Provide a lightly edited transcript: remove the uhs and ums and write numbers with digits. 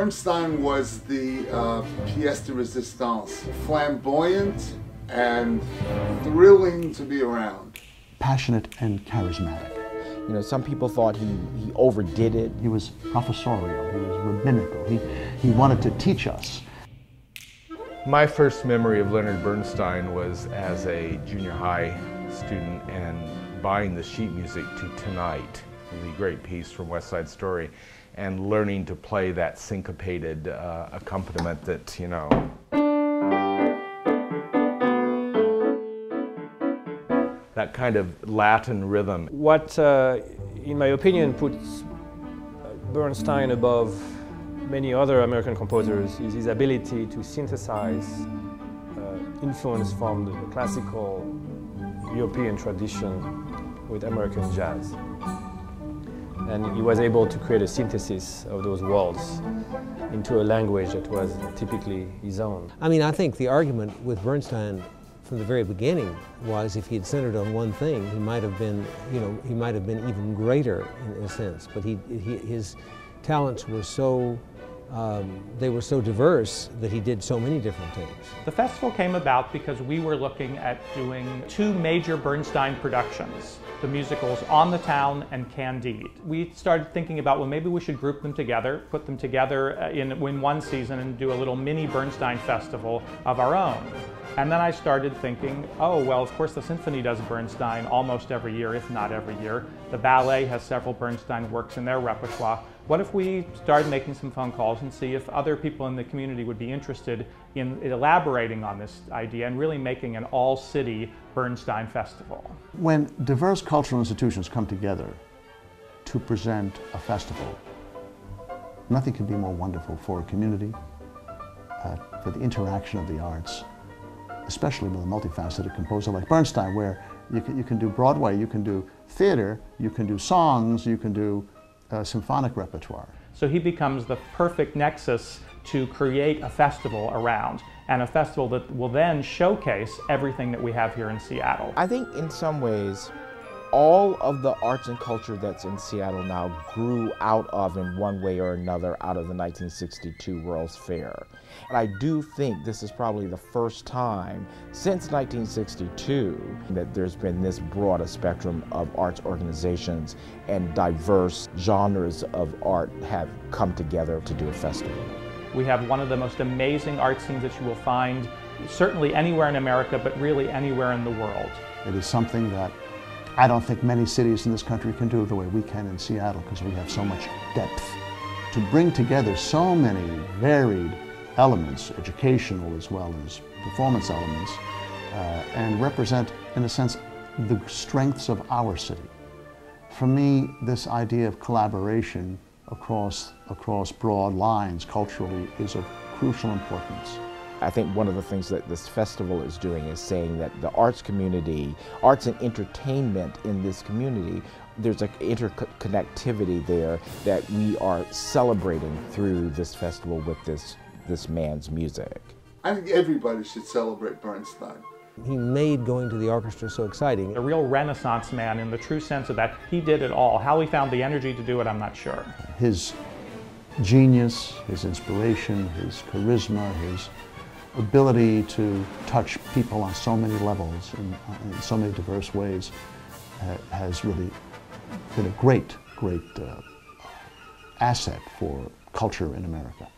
Bernstein was the pièce de résistance, flamboyant and thrilling to be around. Passionate and charismatic. You know, some people thought he overdid it. He was professorial, he was rabbinical, he wanted to teach us. My first memory of Leonard Bernstein was as a junior high student and buying the sheet music to Tonight, the great piece from West Side Story, and learning to play that syncopated accompaniment that, you know, that kind of Latin rhythm. What, in my opinion, puts Bernstein above many other American composers is his ability to synthesize influence from the classical European tradition with American jazz. And he was able to create a synthesis of those worlds into a language that was typically his own. I mean, I think the argument with Bernstein from the very beginning was if he had centered on one thing, he might have been, you know, he might have been even greater in a sense. But his talents were so, they were so diverse that he did so many different things. The festival came about because we were looking at doing two major Bernstein productions, the musicals On the Town and Candide. We started thinking about, well, maybe we should group them together, put them together in one season and do a little mini Bernstein festival of our own. And then I started thinking, oh, well, of course the symphony does Bernstein almost every year, if not every year. The ballet has several Bernstein works in their repertoire. What if we started making some phone calls and see if other people in the community would be interested in elaborating on this idea and really making an all-city Bernstein festival? When diverse cultural institutions come together to present a festival, nothing can be more wonderful for a community, for the interaction of the arts, especially with a multifaceted composer like Bernstein, where you can do Broadway, you can do theater, you can do songs, you can do symphonic repertoire. So he becomes the perfect nexus to create a festival around, and a festival that will then showcase everything that we have here in Seattle. I think in some ways, all of the arts and culture that's in Seattle now grew out of, in one way or another, out of the 1962 World's Fair. And I do think this is probably the first time since 1962 that there's been this broad a spectrum of arts organizations and diverse genres of art have come together to do a festival. We have one of the most amazing art scenes that you will find certainly anywhere in America, but really anywhere in the world. It is something that I don't think many cities in this country can do the way we can in Seattle, because we have so much depth. To bring together so many varied elements, educational as well as performance elements, and represent, in a sense, the strengths of our city. For me, this idea of collaboration across broad lines culturally is of crucial importance. I think one of the things that this festival is doing is saying that the arts community, arts and entertainment in this community, there's an interconnectivity there that we are celebrating through this festival with this man's music. I think everybody should celebrate Bernstein. He made going to the orchestra so exciting. A real Renaissance man in the true sense of that. He did it all. How he found the energy to do it, I'm not sure. His genius, his inspiration, his charisma, his ability to touch people on so many levels in so many diverse ways has really been a great asset for culture in America.